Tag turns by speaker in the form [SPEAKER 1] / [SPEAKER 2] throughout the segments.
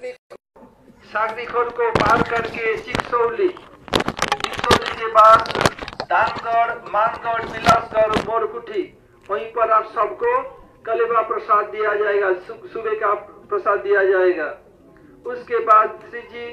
[SPEAKER 1] सागरीखोर को पार करके चिकसौली के बाद दानगढ़, मानगढ़, बिलासगढ़, बोरकुठी, वहीं पर आप सबको कलेवा प्रसाद दिया जाएगा, सुबह का प्रसाद दिया जाएगा। उसके बाद श्री जी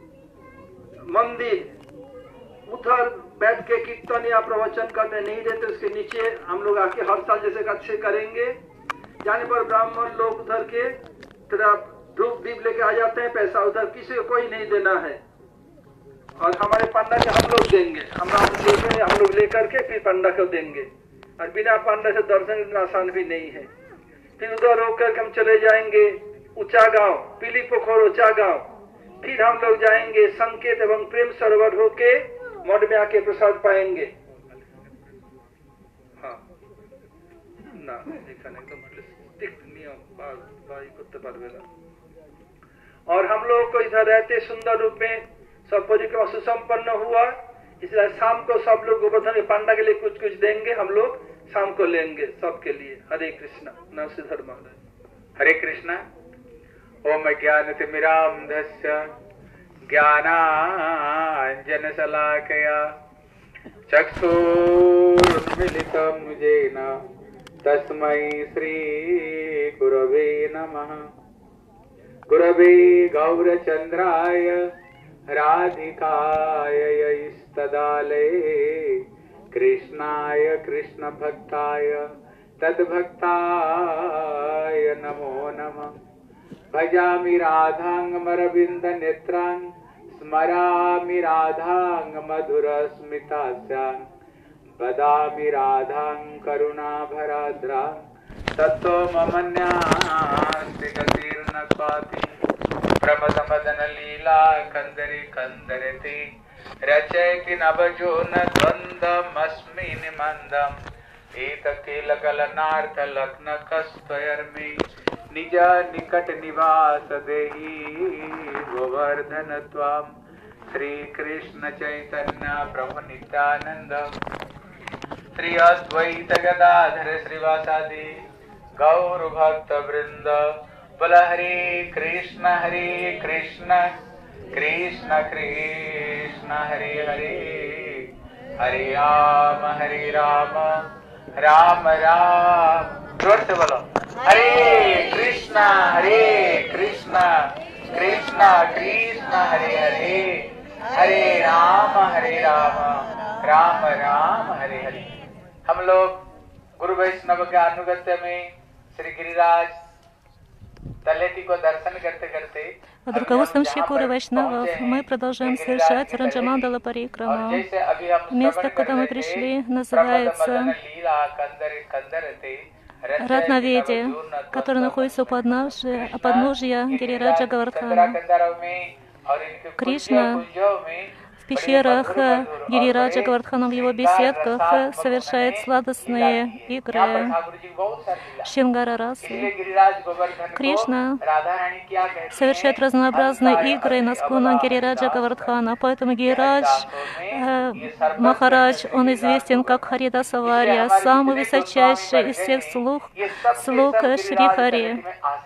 [SPEAKER 1] मंदिर उधर बैठ के कीर्तन या प्रवचन करने नहीं देते, उसके नीचे हम लोग आके हर साल जैसे अच्छे करेंगे। जाने पर ब्राह्मण लोग उधर के तरफ धूप दीप लेके आ जाते हैं, पैसा उधर किसी को कोई नहीं देना है, और हमारे पंडा के हम लोग देंगे, हम लोग लेकर के फिर पंडा को देंगे, और बिना पंडा से दर्शन इतना आसान भी नहीं है। फिर उधर होकर हम चले जाएंगे ऊंचा गांव, पीली पोखर ऊंचा गांव, फिर हम लोग जाएंगे संकेत एवं प्रेम सरोवर होके मठ में आके प्रसाद पाएंगे। हाँ ना करते पारबेला। और हम लोग को इधर रहते सुंदर रूप में सब परिक्रमा सुसंपन्न हुआ, इसलिए शाम को सब लोग गोवर्धन के पांडा के लिए कुछ कुछ देंगे, हम लोग शाम को लेंगे सबके लिए। हरे कृष्णा। नाम से धर्म।
[SPEAKER 2] हरे कृष्णा। ओम ज्ञानतिमिरान्धस्य ज्ञानाञ्जनशलाकया चक्षुरुन्मीलितं येन तस्मै श्रीगुरवे नमः। गुरवे गौरचन्द्राय राधिकाय इस्तदालये कृष्णाय कृष्णभक्ताय तद्भक्ताय नमो नमः। भजामि राधांगमरविन्दनेत्रां स्मरामि राधां मधुरस्मितास्यां वदामि राधां करुणाभराद्रां तत्तो ममन्यास्ति गतिर्न क्वापि। प्रमदमदनलीला कंदरि कंदरति रचयति नभजो न द्वन्द्वमस्मि निमन्दम्। एतकीलकलनार्थलग्नकस्त्वयर्मि निज निकट निवास देहि गोवर्धन त्वां। श्री कृष्ण चैतन्य प्रभु नित्यानंद श्री अद्वैत गदाधर श्रीवासादि गौर भक्त वृंद। बोल हरे कृष्ण कृष्ण कृष्ण हरे हरे, हरे राम राम राम जोर से बोलो हरे कृष्णा कृष्ण कृष्ण हरे हरे, हरे राम राम राम हरे हरे। हम लोग गुरु वैष्णव के अनुगत्य में श्री गिरिराज तलेटी को दर्शन करते करते
[SPEAKER 3] под руководством Шри Гуру Вайшнавов мы продолжаем совершать Раджамандала Парикраму. Место, куда мы пришли, называется Ратнаведи, который находится у подножия Гирираджа Говардхана. Кришна в пещерах Гирираджа Говардхана, в его беседках совершает сладостные игры Шингара-расы. Кришна совершает разнообразные игры на склонах Гирираджа Говардхана, поэтому Гирирадж Махарадж, он известен как Харидаса Варья, самый высочайший из всех слуг Шри Хари.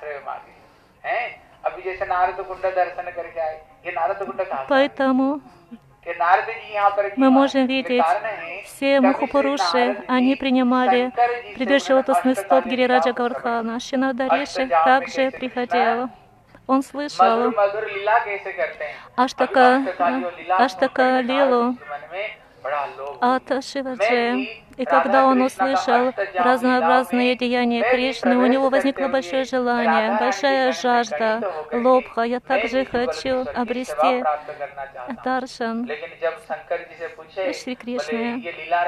[SPEAKER 3] Поэтому мы можем видеть, все Махапуруши, они принимали прибежище лотосных стоп Гирираджа Говардхана. Шинарда Риши также приходил. Он слышал Аштака Лилу от Шиваджи. И когда он услышал разнообразные деяния Кришны, у него возникло большое желание, большая жажда, лобха. Я также хочу обрести даршан Шри Кришны.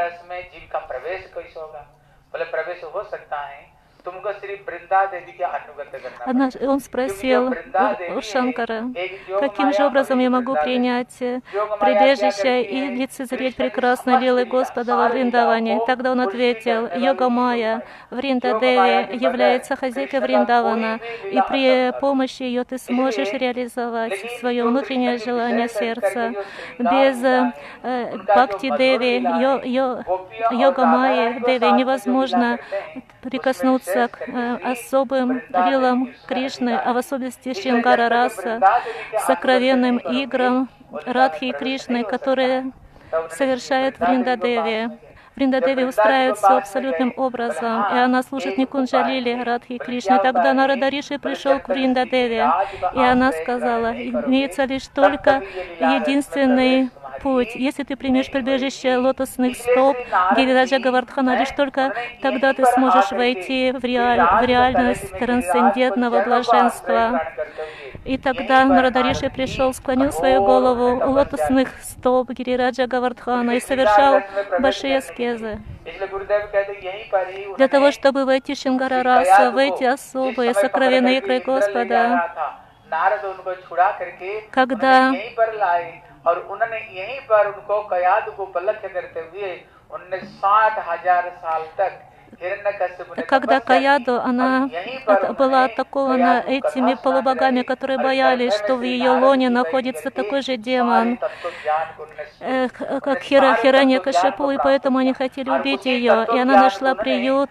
[SPEAKER 3] Однажды он спросил у Шанкара, каким же образом я могу принять прибежище и лицезреть прекрасные лилы Господа во Вриндаване. Тогда он ответил: Йога Майя, Вринда Деви, является хозяйкой Вриндавана, и при помощи ее ты сможешь реализовать свое внутреннее желание сердца. Без Бхакти Деви, Йога Майи Деви невозможно прикоснуться относится к особым лилам Кришны, а в особенности Шрингара Раса, сокровенным играм Радхи и Кришны, которые совершает Вриндадеви. Вриндадеви устраивает все абсолютным образом, и она служит Никунджа-лиле Радхи и Кришне. Тогда Нарада Риши пришел к Вриндадеви, и она сказала: имеется лишь только единственный путь. Если ты примешь прибежище лотосных стоп Гирираджа Говардхана, лишь только тогда ты сможешь войти в реальность трансцендентного блаженства. И тогда Нарада Риши пришел, склонил свою голову у лотосных стоп Гирираджа Говардхана и совершал большие аскезы. Для того, чтобы войти в Шрингара Раса, в эти особые сокровенные игры Господа, когда Каяду, она была атакована этими полубогами, которые боялись, что в ее лоне находится такой же демон, как Хираньякашипу, и поэтому они хотели убить ее. И она нашла приют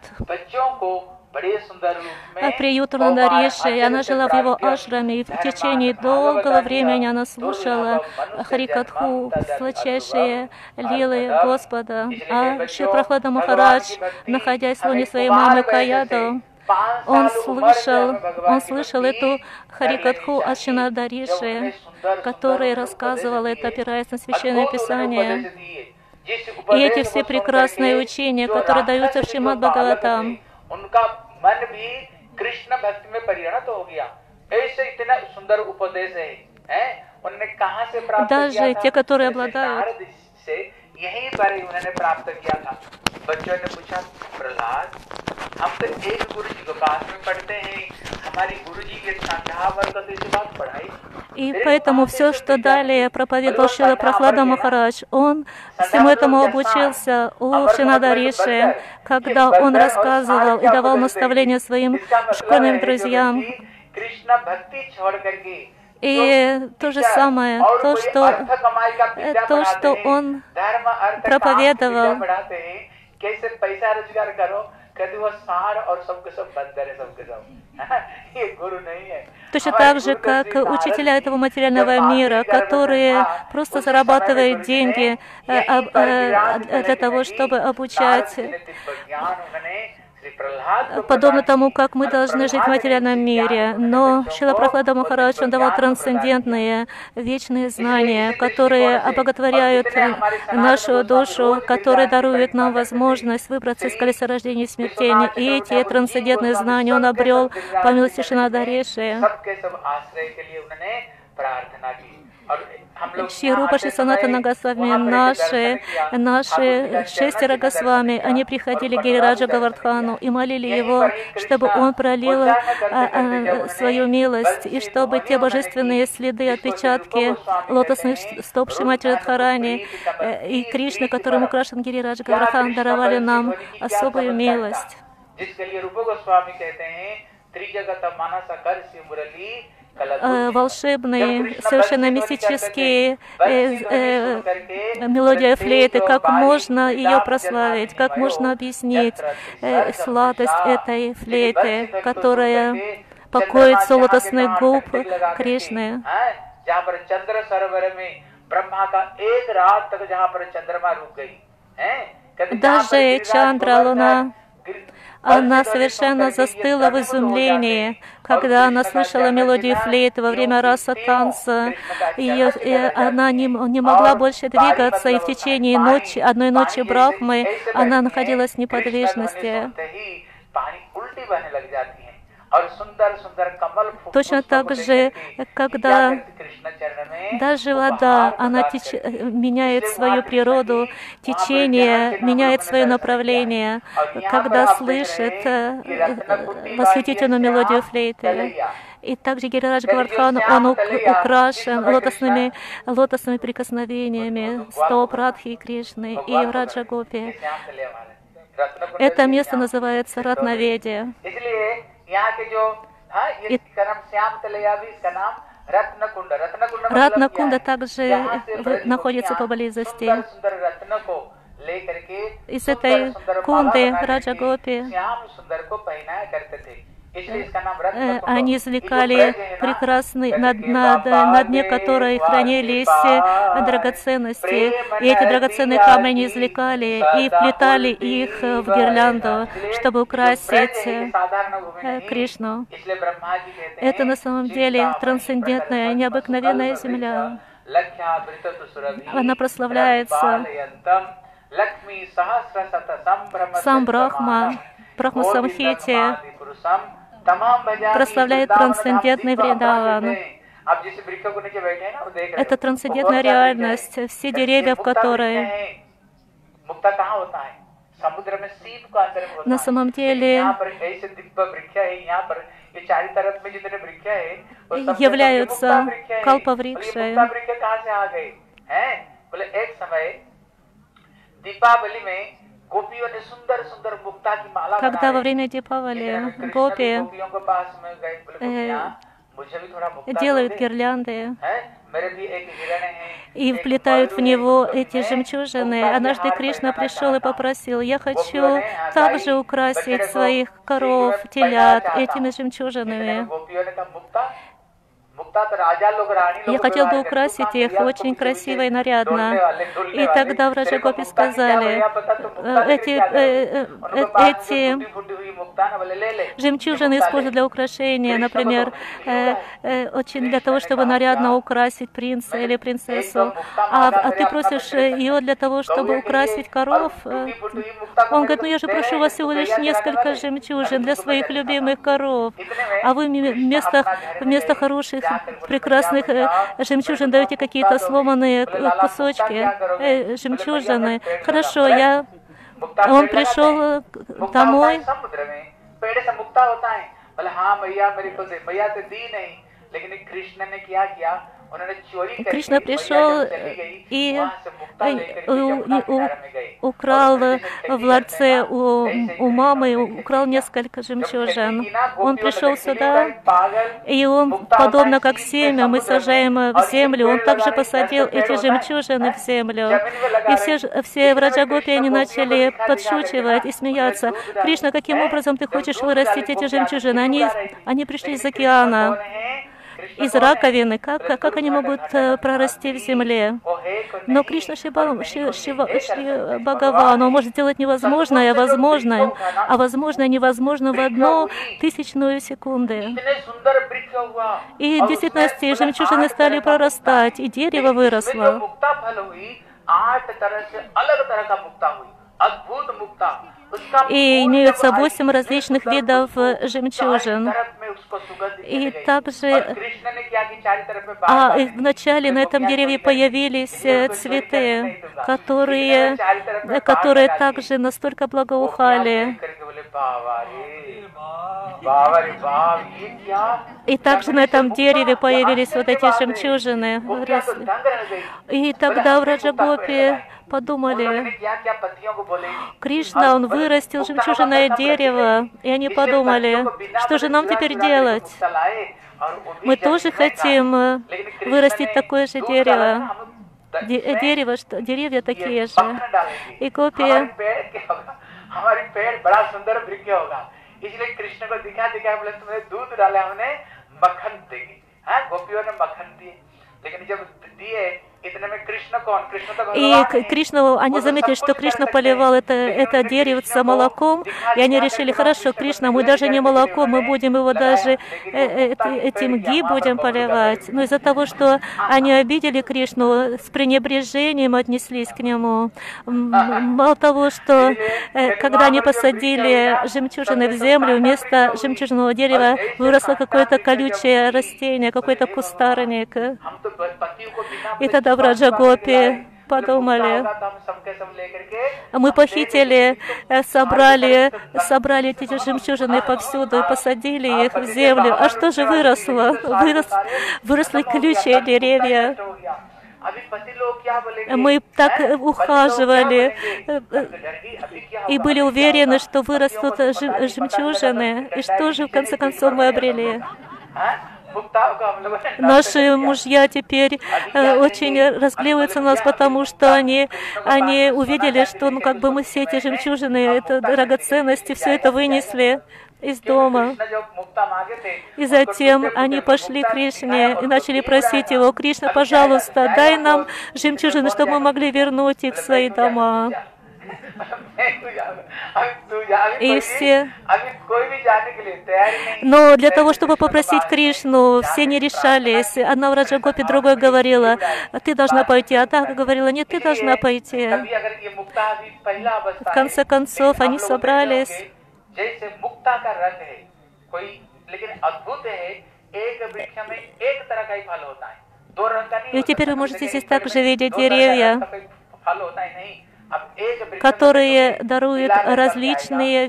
[SPEAKER 3] Нарада-Риши, и она жила в его ашраме, и в течение долгого времени она слушала Харикатху, сладчайшие лилы Господа. А Шри Прахлада Махарадж, находясь в лоне своей мамы Каяду, он слышал эту Харикатху от Шри Нарада Риши, который рассказывал это, опираясь на Священное Писание. И эти все прекрасные учения, которые даются в Шримад Бхагаватам, даже те, которые обладают И поэтому все, что далее проповедовал Шрила Прахлада Махарадж, он всему этому обучился у Шринада Риши, когда он рассказывал и давал наставления своим школьным друзьям. И то же самое, то, что он проповедовал, точно так же, как учителя этого материального мира, которые просто зарабатывают деньги для того, чтобы обучать, подобно тому, как мы должны жить в материальном мире. Но Шрила Прахлада Махарадж, он давал трансцендентные, вечные знания, которые обоготворяют нашу душу, которые даруют нам возможность выбраться из колеса рождения и смертей. И эти трансцендентные знания он обрел по милости Шринада Риши. Шри Рупа, Шри Санатана Госвами, наши 6 Госвами, они приходили к Гирираджа Говардхану и молили его, чтобы он пролил свою милость, и чтобы те божественные следы, отпечатки лотосных стоп Шримати Радхарани и Кришны, которым украшен Гирираджа Говардхан, даровали нам особую милость. Волшебные, совершенно мистические мелодия флейты, как можно ее прославить, как можно объяснить сладость этой флейты, которая покоится у лотосных губ Кришны. Даже Чандра, Луна, она совершенно застыла в изумлении, когда она слышала мелодию флейты во время раса танца. Она не могла больше двигаться, и в течение одной ночи Брахмы она находилась в неподвижности. Точно так же, когда даже вода, она меняет свою природу, течение, меняет свое направление, когда слышит восхитительную мелодию флейты. И также Гирираджа Говардхан, он украшен лотосными прикосновениями стоп Радхи и Кришны и Враджа Гопи. Это место называется Ратнаведи. Ратнакунда также находится поблизости. из этой кунды Раджа Гопи они извлекали прекрасный, на дне которой хранились драгоценности. И эти драгоценные камни они извлекали и вплетали их в гирлянду, чтобы украсить Кришну. Это на самом деле трансцендентная, необыкновенная земля. Она прославляется. Сам Брахма, Брахма Самхите, прославляет трансцендентный Вриндаван. Это трансцендентная реальность, все деревья, в которой на самом деле являются калпаврикшей. Когда во время Дипавали гопи делают гирлянды и вплетают в него эти жемчужины, однажды Кришна пришел и попросил: я хочу также украсить своих коров, телят этими жемчужинами. Я хотел бы украсить их очень красиво и нарядно. И тогда в Раджа Гопи сказали: эти жемчужины используют для украшения, например, очень для того, чтобы нарядно украсить принца или принцессу. А ты просишь ее для того, чтобы украсить коров? Он говорит: ну я же прошу вас всего лишь несколько жемчужин для своих любимых коров, а вы вместо хороших, прекрасных жемчужин даете какие-то сломанные кусочки жемчужины. Хорошо, он пришел домой. Кришна пришел и украл в ларце у мамы, украл несколько жемчужин. Он пришел сюда, и он, подобно как семя, мы сажаем в землю, он также посадил эти жемчужины в землю. И все в Раджа Гопи они начали подшучивать и смеяться. Кришна, каким образом ты хочешь вырастить эти жемчужины? Они пришли из океана, из раковины. Как они могут прорасти в земле? Но Кришна Шри Бхагаван, он может сделать невозможное возможным, а возможное невозможно в 1/1000 секунды. И в действительности жемчужины стали прорастать, и дерево выросло. И имеются 8 различных видов жемчужин. И также вначале на этом дереве появились цветы, которые также настолько благоухали. И также на этом дереве появились вот эти жемчужины. И тогда в Раджа Гопи подумали: Кришна, он вырастил жемчужное дерево. И они подумали: что же нам теперь делать? Мы тоже хотим вырастить такое же дерево. Деревья такие же. И Гопи
[SPEAKER 2] इसलिए कृष्ण को दिखा बोले तुमने दूध डाला, हमने मक्खन देगी। हाँ, गोपियों ने मक्खन दिए, लेकिन जब दिए इतने में कृष्ण कौन? कृष्ण तो भगवान
[SPEAKER 3] И Кришну, они заметили, что Кришна поливал это деревце молоком, и они решили: хорошо, Кришна, мы даже не молоком, мы будем его даже этим ги будем поливать. Но из-за того, что они обидели Кришну, с пренебрежением отнеслись к нему. Мало того, что когда они посадили жемчужины в землю, вместо жемчужного дерева выросло какое-то колючее растение, какой-то кустарник. И тогда в Раджа Гопи подумали: мы похитили, собрали эти жемчужины повсюду и посадили их в землю. А что же выросло? Выросли колючие деревья. Мы так ухаживали и были уверены, что вырастут жемчужины. И что же в конце концов мы обрели? Наши мужья теперь очень разгневаются на нас, потому что они увидели, что как бы мы все эти жемчужины, это драгоценности, все это вынесли из дома. И затем они пошли к Кришне и начали просить его: Кришна, пожалуйста, дай нам жемчужины, чтобы мы могли вернуть их в свои дома. И все. Но для того, чтобы попросить Кришну, все не решались. Одна в Раджагопе, другой говорила: ты должна пойти, а та говорила: нет, ты должна пойти. В конце концов, они собрались. И теперь вы можете здесь также видеть деревья, которые даруют различные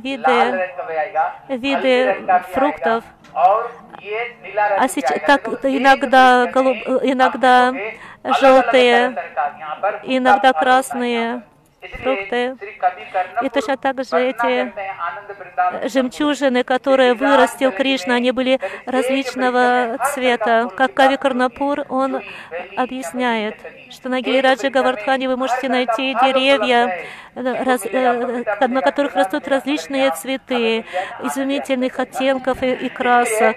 [SPEAKER 3] виды фруктов. А сейчас так иногда желтые, иногда красные фрукты. И точно так же эти жемчужины, которые вырастил Кришна, они были различного цвета. Как Кави Карнапур, он объясняет, что на Гирираджа Говардхане вы можете найти деревья, на которых растут различные цветы, изумительных оттенков и красок.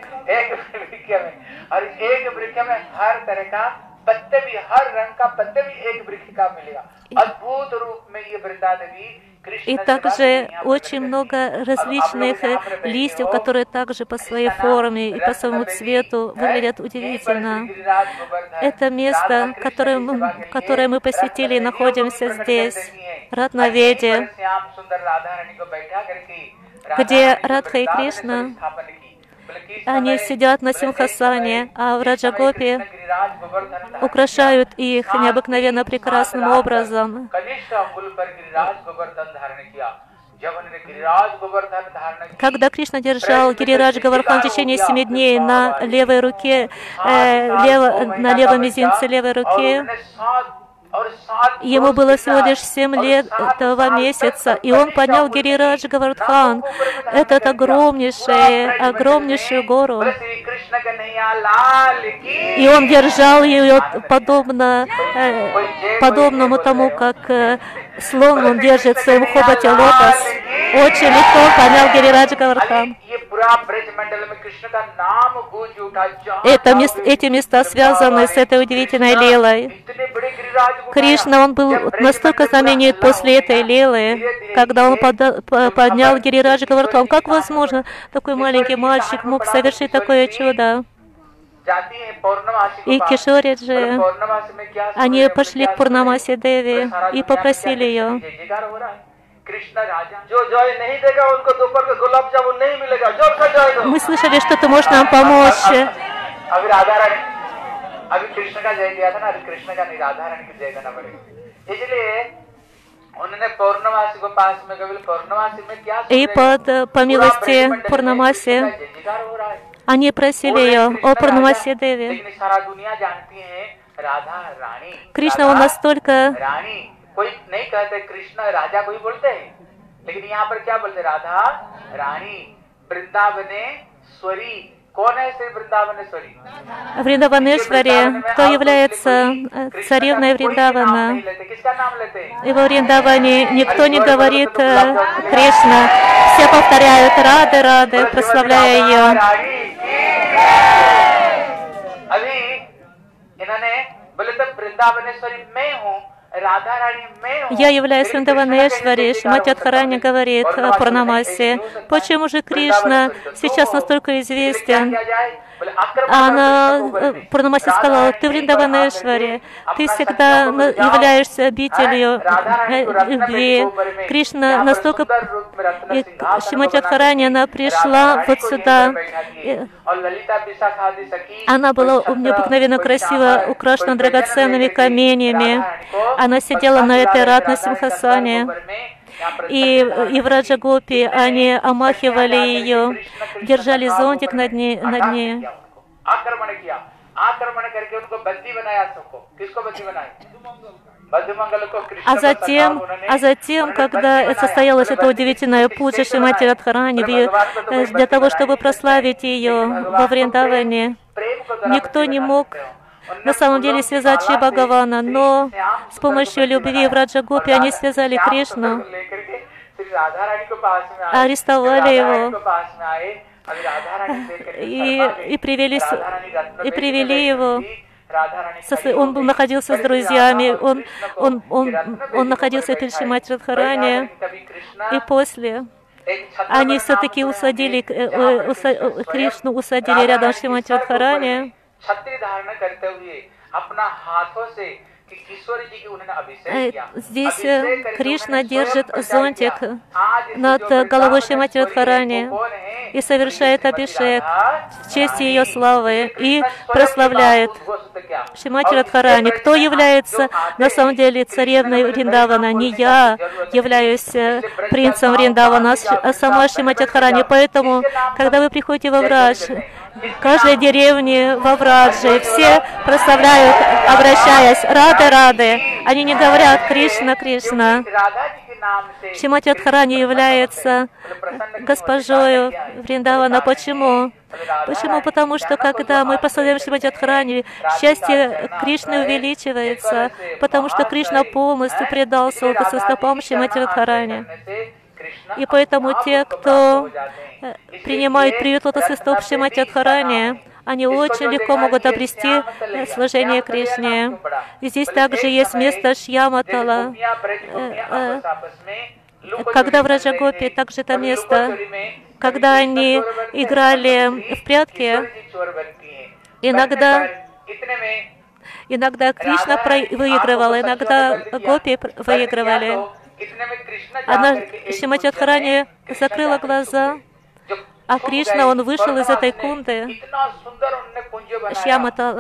[SPEAKER 3] И также очень много различных листьев, которые также по своей форме и по своему цвету выглядят удивительно. Это место, которое мы посетили и находимся здесь, Ратнаведе, где Радха и Кришна, они сидят на симхасане, а в Раджагопе украшают их необыкновенно прекрасным образом. Когда Кришна держал Гирирадж Говардхан в течение 7 дней на левой руке, на левом мизинце левой руки, ему было всего лишь 7 лет, 2 месяца, и он поднял Гирирадж Говардхан, этот огромнейшую гору. И он держал ее подобному тому, как слон он держит в своем хоботе лотос. Очень легко поднял Гирирадж Говардхан. Эти места связаны с этой удивительной лилой. Кришна, он был настолько знаменит после этой лилы, когда он поднял Гирирадж Говардхан. Как возможно, такой маленький мальчик мог совершить такое чудо? И Кишориджи, они пошли к Пурнамаси Деви и попросили ее. Мы слышали, что ты можешь нам помочь. И по милости Пурнамаси они просили ее: о Пурнамаси Деви. Кришна, он настолько... लेकिन यहाँ पर क्या बोलते? राधा रानी वृंदावनेश्वरी. कौन है श्री वृंदावनेश्वरी? Вриндаванешвари, кто является царевной Вриндавана. И во Вриндаване никто не говорит Кришна. Все повторяют Рады, Рады, прославляя ее. Я являюсь Вриндаванешвари. Шримати Радхарани говорит Пурнамаси: почему же Кришна сейчас настолько известен? Пурнамаси сказала: ты Вриндаванешвари, ты всегда являешься обителью любви. Кришна настолько... Шримати Радхарани, она пришла вот сюда. Она была необыкновенно красиво украшена драгоценными каменьями. Она сидела на этой Ратна-симхасане. И в Раджагопе они омахивали ее, держали зонтик над ней. А затем, когда состоялась эта удивительная пуджа Шримати Радхарани, для того, чтобы прославить ее во Вриндаване, Никто не мог на самом деле связать Шри Бхагавана, но с помощью любви в Раджа Гопи они связали Кришну, арестовали его и привели его. Он находился с друзьями, он находился перед Шримати Радхарани, и после они все-таки Кришну усадили рядом с Шримати Радхарани. Здесь Кришна держит зонтик над головой Шримати Радхарани и совершает абхишек в честь ее славы и прославляет Шримати Радхарани. Кто является на самом деле царевной Вриндавана? Не я являюсь принцем Вриндавана, а сама Шримати Радхарани. Поэтому, когда вы приходите во Врадж, в каждой деревне во Врадже все прославляют, обращаясь Рады. Они не говорят Кришна, Кришна. Шримати Радхарани является госпожою Вриндавана. Почему? Почему? Потому что когда мы прославляем Шримати Радхарани, счастье Кришны увеличивается, потому что Кришна полностью предался лотосным стопам Шримати Радхарани. И поэтому те, кто принимают приют лотосных стоп Шримати Радхарани, они очень легко могут обрести служение Кришне. И здесь также есть место Шьяматала. Когда в Раджа Гопи, также это место, когда они играли в прятки, иногда Кришна выигрывал, иногда Гопи выигрывали. Шримати Радхарани закрыла глаза, а Кришна, он вышел из этой кунды, Шьямата,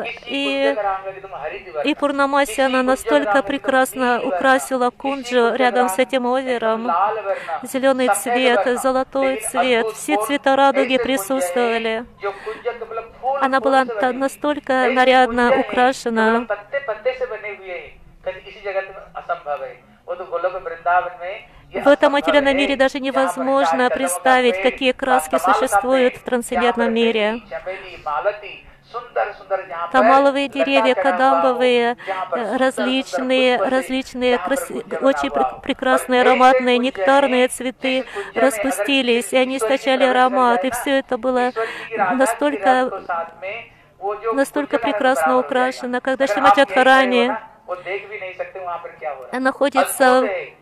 [SPEAKER 3] и Пурнамаси, она настолько прекрасно украсила кунджу рядом с этим озером. Зеленый цвет, золотой цвет, все цвета радуги присутствовали. Она была настолько нарядно украшена. В этом материальном мире даже невозможно представить, какие краски существуют в трансцендентном мире. Тамаловые деревья, кадамбовые, различные очень прекрасные ароматные нектарные цветы распустились, и они источали аромат, и все это было настолько прекрасно украшено. Когда Шримати Радхарани находится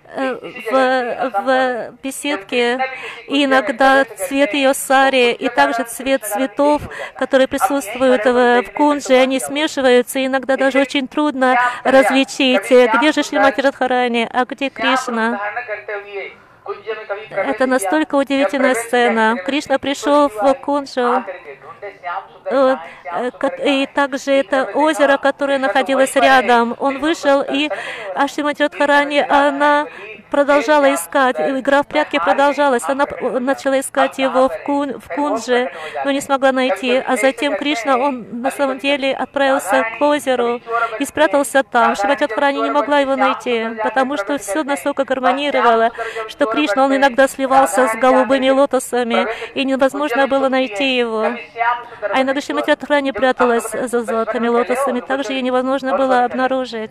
[SPEAKER 3] в беседке, и иногда цвет ее сари и также цвет цветов, которые присутствуют в кунже, они смешиваются, и иногда даже очень трудно различить, где же Шримати Радхарани, а где Кришна. Это настолько удивительная сцена. Кришна пришел в кунджу, и также это озеро, которое находилось рядом. Он вышел, и Шримати Радхарани, она продолжала искать, игра в прятки продолжалась, она начала искать его в кунже, но не смогла найти. А затем Кришна, он на самом деле отправился к озеру и спрятался там. Шримати Радхарани не могла его найти, потому что все настолько гармонировало, что Кришна, он иногда сливался с голубыми лотосами, и невозможно было найти его. А иногда Шримати Радхарани пряталась за золотыми лотосами, также ее невозможно было обнаружить.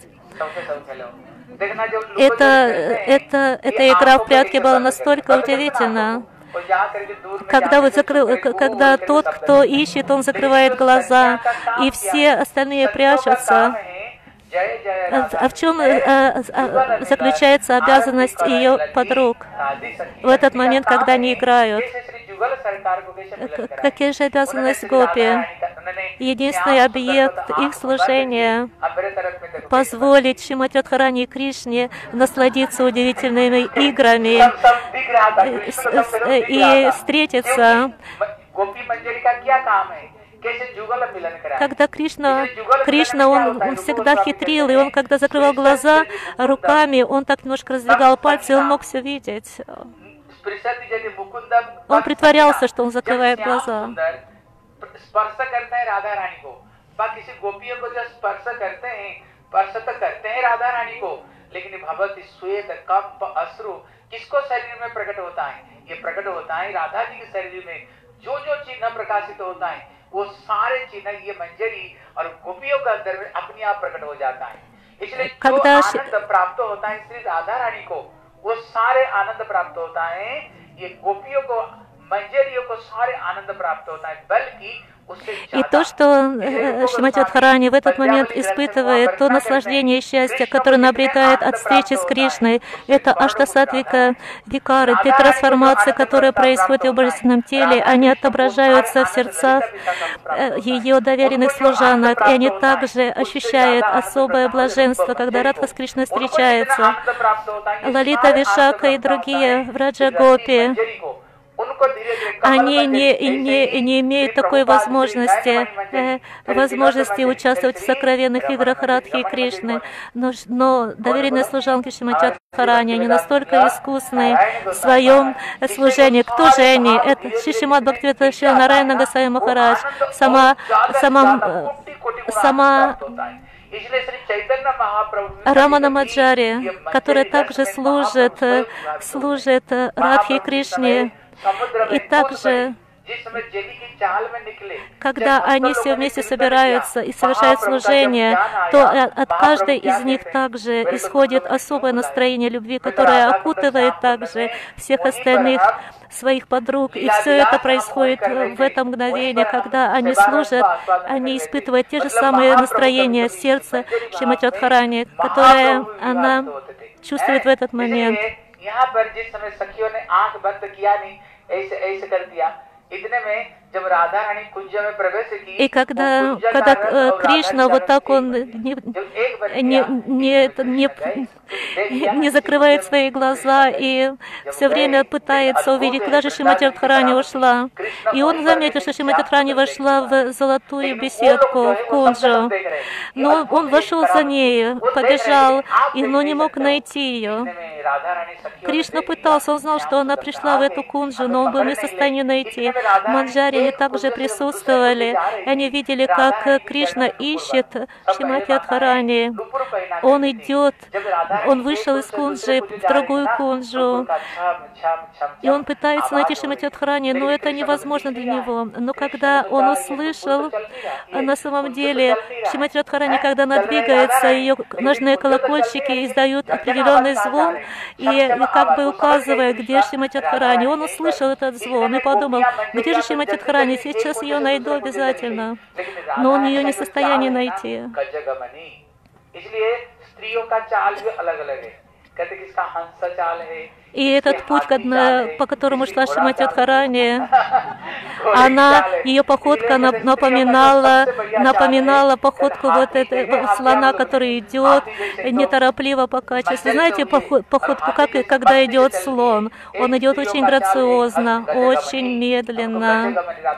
[SPEAKER 3] Эта игра в прятки была настолько удивительна. Когда тот, кто ищет, он закрывает глаза, и все остальные прячутся. А в чем заключается обязанность ее подруг в этот момент, когда они играют? Какие же обязанности Гопи? Единственный объект их служения — позволить Шримати Радхарани и Кришне насладиться удивительными играми и встретиться. Когда Кришна, он всегда хитрил, и он, когда закрывал глаза руками, он так немножко раздвигал пальцы, и он мог все видеть. Он притворялся, что он закрывает глаза.
[SPEAKER 2] वो सारे चिन्ह ये मंजरी और गोपियों के अंदर में अपने आप प्रकट हो जाता है। इसलिए जो आनंद प्राप्त होता है श्री राधा रानी को, वो सारे आनंद प्राप्त होता है। ये गोपियों को, मंजरियों को सारे आनंद प्राप्त होता है, बल्कि
[SPEAKER 3] И то, что Шримати Радхарани в этот момент испытывает, то наслаждение и счастье, которое он обретает от встречи с Кришной, это аштасатвика викары, те трансформации, которые происходят в ее божественном теле, они отображаются в сердцах ее доверенных служанок, и они также ощущают особое блаженство, когда Радха с Кришной встречается. Лалита, Вишака и другие Враджа Гопи, они не имеют такой возможности участвовать в сокровенных играх Радхи и Кришны, но доверенные служанки Шримати Радхарани, они настолько искусны в своем служении. Кто же они? Это Шримад Бхактивинода Шрила Нараяна Госвами Махарадж, сама Рамана Маджари, которая также служит Радхе и Кришне. И также, когда они все вместе собираются и совершают служение, то от каждой из них также исходит особое настроение любви, которое окутывает также всех остальных своих подруг. И все это происходит в это мгновение, когда они служат, они испытывают те же самые настроения сердца Шримати Радхарани, которые она чувствует в этот момент.
[SPEAKER 2] यहाँ पर जिस समय सखियों ने आंख बंद किया नहीं, ऐसे कर दिया, इतने में जब राधा रानी कुंज में प्रवेश की,
[SPEAKER 3] и когда Кришна вот так он не закрывает свои глаза и все время пытается увидеть, куда же Шримати Радхарани ушла. И он заметил, что Шримати Радхарани вошла в золотую беседку, в кунджу. Но он вошел за ней, побежал, но не мог найти ее. Кришна пытался, он знал, что она пришла в эту кунджу, но он был не в состоянии найти. Манджари также присутствовали. Они видели, как Кришна ищет Шримати Радхарани. Он идет, он вышел из кунджи в другую кунджу, и он пытается найти Шримати Радхарани, но это невозможно для него. Но когда он услышал, на самом деле, Шримати Радхарани, когда она двигается, ее ножные колокольчики издают определенный звон, и как бы указывая, где Шримати Радхарани, он услышал этот звон и подумал, где же Шримати Радхарани? Сейчас ее найду обязательно, но он ее не в состоянии найти. И этот путь, по которому шла Шримати Радхарани, ее походка напоминала походку вот этого слона, который идет неторопливо покачиваясь. Знаете походку, как когда идет слон? Он идет очень грациозно, очень медленно.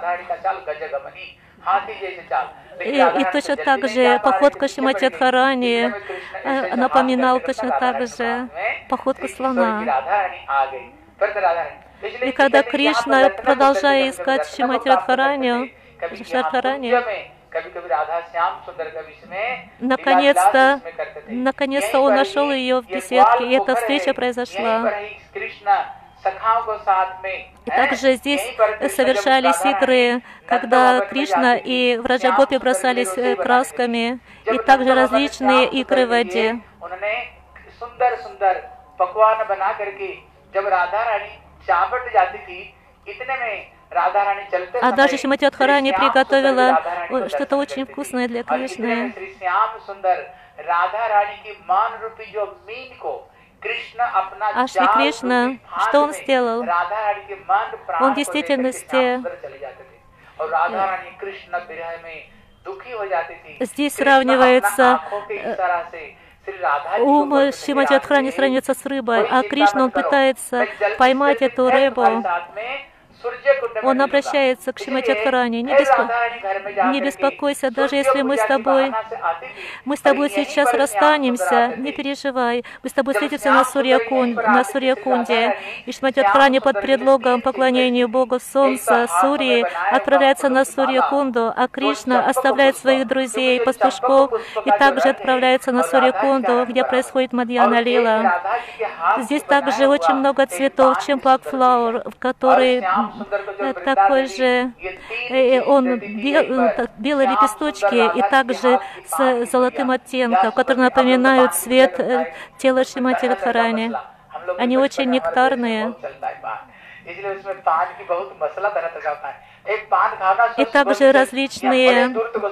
[SPEAKER 3] И точно так же походка Шримати Радхарани напоминала точно так же походку слона. И когда Кришна, продолжая искать Шримати Радхарани, наконец-то он нашел ее в беседке, и эта встреча произошла. И также здесь совершались игры, когда Кришна и Враджа Гопи бросались красками, и также различные игры в воде. А даже Шримати Радхарани приготовила что-то очень вкусное для Кришны. А Шри Кришна, что он сделал? Он в действительности здесь сравнивается ум Шримати Радхарани сравнивается с рыбой, а Кришна, он пытается поймать эту рыбу. Он обращается к Шримати Радхарани. Не беспокойся, даже если мы с тобой сейчас расстанемся, не переживай. Мы с тобой встретимся на Сурья-кунде. И Шримати Радхарани под предлогом поклонения Богу Солнца, Сурьи, отправляется на Сурья-кунду, а Кришна оставляет своих друзей, пастушков, и также отправляется на Сурья-кунду, где происходит Мадьяна Лила. Здесь также очень много цветов, чемпак флауэр, которые такой же, он белые лепесточки и также с золотым оттенком, которые напоминают цвет тела Шримати Радхарани. Они очень нектарные. И также различные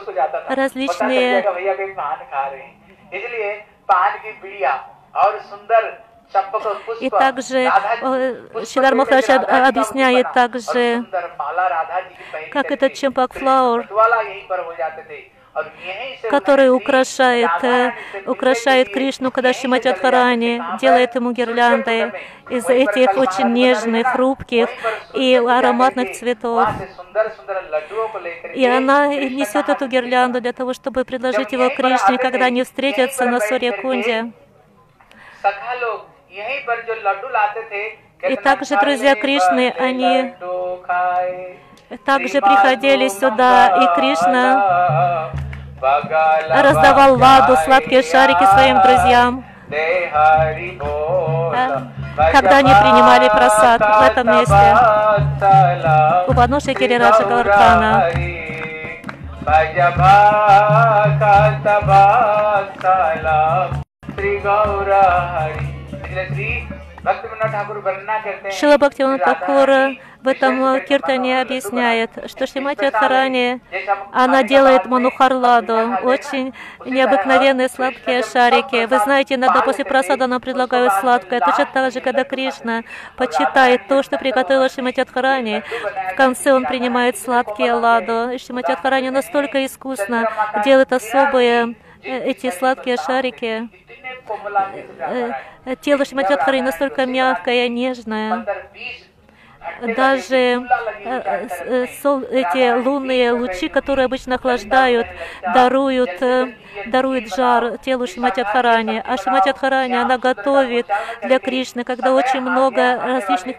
[SPEAKER 3] и также Шридар Махарадж объясняет также, как этот чемпак-флаур, который украшает Кришну, когда Шримати Радхарани делает ему гирлянды из этих очень нежных, хрупких и ароматных цветов. И она несет эту гирлянду для того, чтобы предложить его Кришне, когда они встретятся на Сурья-кунде. И также друзья Кришны, они также приходили сюда, и Кришна раздавал ладу, сладкие шарики своим друзьям, когда они принимали прасад в этом месте, у подножия Гирираджа Говардхана. Шрила Бхактивинода Тхакур в этом киртане объясняет, что Шримати Радхарани, она делает манухар-ладу, очень необыкновенные сладкие шарики. Вы знаете, иногда после прасада нам предлагают сладкое. Точно так же, когда Кришна почитает то, что приготовила Шримати Радхарани, в конце он принимает сладкие ладу. И Шримати Радхарани настолько искусно делает особые эти сладкие шарики. Тело Шримати Радхарани настолько мягкое, нежное. Даже эти лунные лучи, которые обычно охлаждают, даруют жар телу Шримати Радхарани. А Шримати Радхарани, она готовит для Кришны, когда очень много различных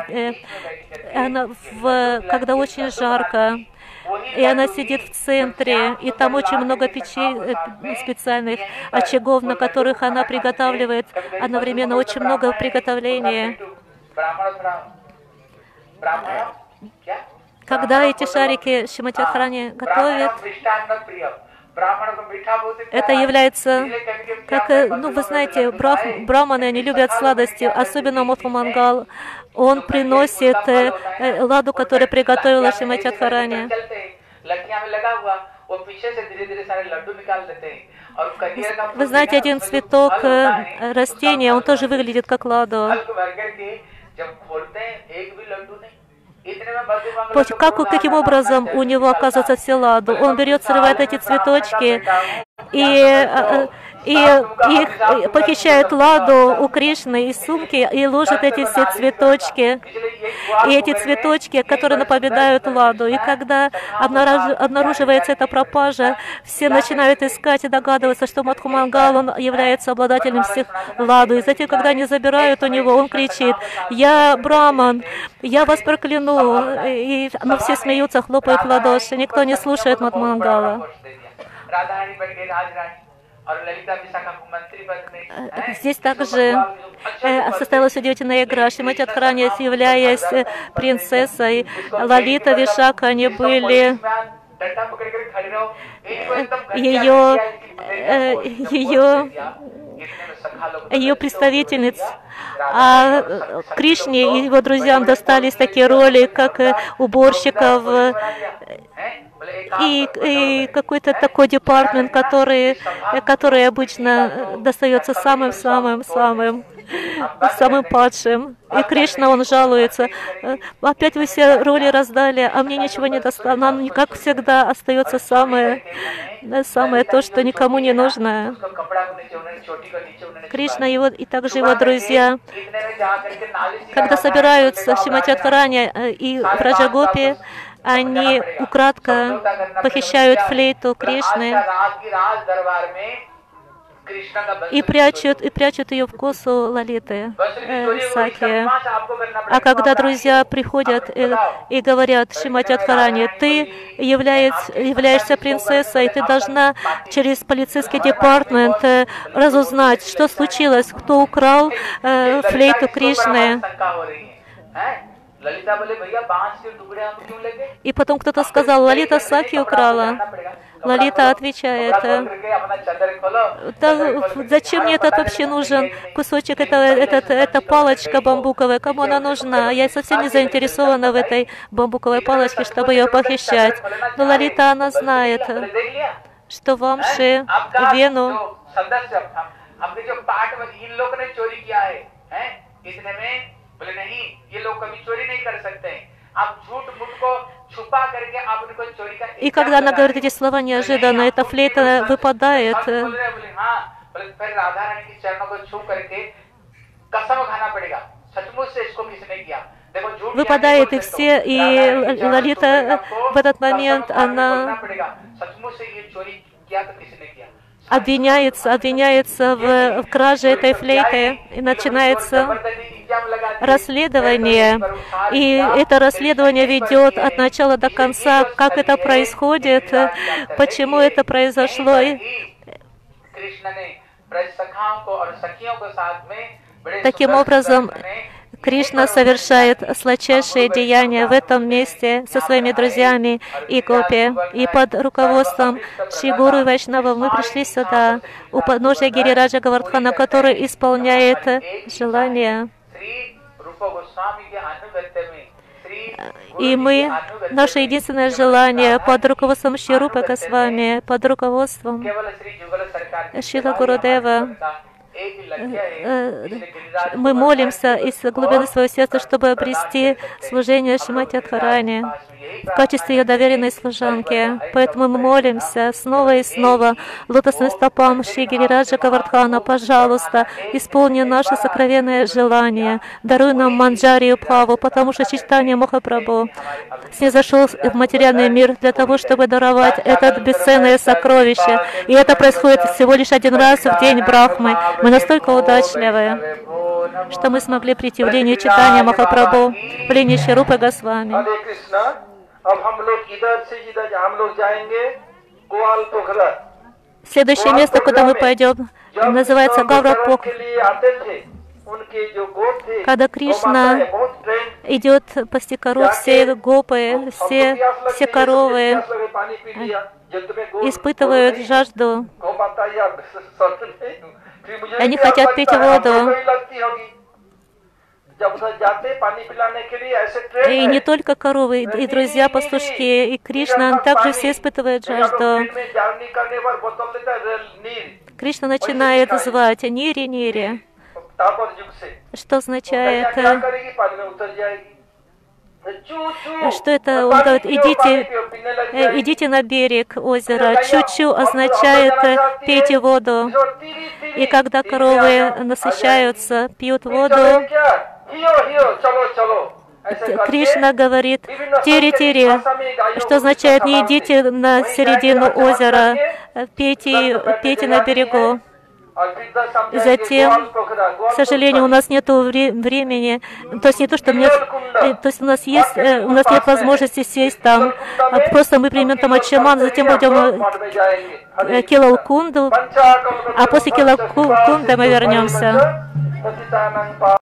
[SPEAKER 3] когда очень жарко. И она сидит в центре, и там очень много печей специальных, очагов, на которых она приготавливает одновременно очень много приготовления. Когда эти шарики Шримати Радхарани готовят, это является, как, вы знаете, брахманы, они любят сладости, особенно Мадхумангал. Он приносит ладу, которую приготовила Шримати Радхарани. Вы знаете, один цветок растения, он тоже выглядит как ладу. Каким образом у него оказывается все ладу? Он берет, срывает эти цветочки и похищает ладу у Кришны из сумки и ложит эти все цветочки. И эти цветочки, которые напоминают ладу. И когда обнаруживается эта пропажа, все начинают искать и догадываться, что Мадхумангал, он является обладателем всех ладу. И затем, когда они забирают у него, он кричит: «Я браман, я вас прокляну!» Но все смеются, хлопают в ладоши. Никто не слушает Мадхумангала. Здесь также состоялась удивительная игра. Шримати Радхарани, являясь принцессой, Лалита, Вишака, они были ее представительниц. А Кришне и его друзьям достались такие роли, как уборщиков и какой-то такой департмент, который обычно достается самым падшим. И Кришна, он жалуется: опять вы все роли раздали, а мне ничего не досталось. Нам, как всегда, остается самое то, что никому не нужно. Кришна и также его друзья, когда собираются Шримати Радхарани и Браджагопи, они украдко похищают флейту Кришны и прячут ее в косу Лалиты, Саки. А когда друзья приходят и говорят Шримати Радхарани: ты являешься принцессой, ты должна через полицейский департмент разузнать, что случилось, кто украл флейту Кришны. И потом кто-то сказал, Лалита Саки украла. Лалита отвечает, да, зачем мне этот вообще нужен кусочек, эта палочка бамбуковая, кому она нужна? Я совсем не заинтересована в этой бамбуковой палочке, чтобы ее похищать. Но Лалита, она знает, что в амше, вену, и когда она говорит эти слова неожиданно, эта флейта выпадает. Выпадает и все, и Лалита в этот момент, она обвиняется в краже этой флейты, и начинается расследование, и это расследование ведет от начала до конца, как это происходит, почему это произошло. Таким образом, Кришна совершает сладчайшие деяния в этом месте со своими друзьями и гопи. И под руководством Шри Гуру и Вайшнава мы пришли сюда, у подножия Гирираджа Говардхана, который исполняет желания. И наше единственное желание под руководством Шри Рупы Госвами, под руководством Шрила Гурудева, мы молимся из глубины своего сердца, чтобы обрести служение Шримати Радхарани в качестве ее доверенной служанки. Поэтому мы молимся снова и снова лотосным стопам Шри Гирираджа Говардхана, пожалуйста, исполни наше сокровенное желание, даруй нам манджарию Бхаву, потому что Чайтанья Махапрабху снизошел в материальный мир для того, чтобы даровать это бесценное сокровище. И это происходит всего лишь один раз в день Брахмы. Мы настолько удачливы, что мы смогли прийти в линию Чайтанья Махапрабху, в линию Шри Рупы Госвами. Следующее место, куда мы пойдем, называется Гаврапок. Когда Кришна идет пасти коров, все гопы, все коровы испытывают жажду. Они хотят пить воду. И не только коровы, и друзья-пастушки, и Кришна, также все испытывают жажду. Кришна начинает звать «Нири, Нири», что означает, что это? Он говорит, идите на берег озера. Чу-чу означает пейте воду. И когда коровы насыщаются, пьют воду, Кришна говорит «Тири-тири», что означает «Не идите на середину озера, пейте на берегу». И затем, к сожалению, у нас нет времени, то есть не то, что нет, то есть у нас нет возможности сесть там, просто мы примем там Ачаман, затем пойдем Килалкунду, а после Килалкунда мы вернемся.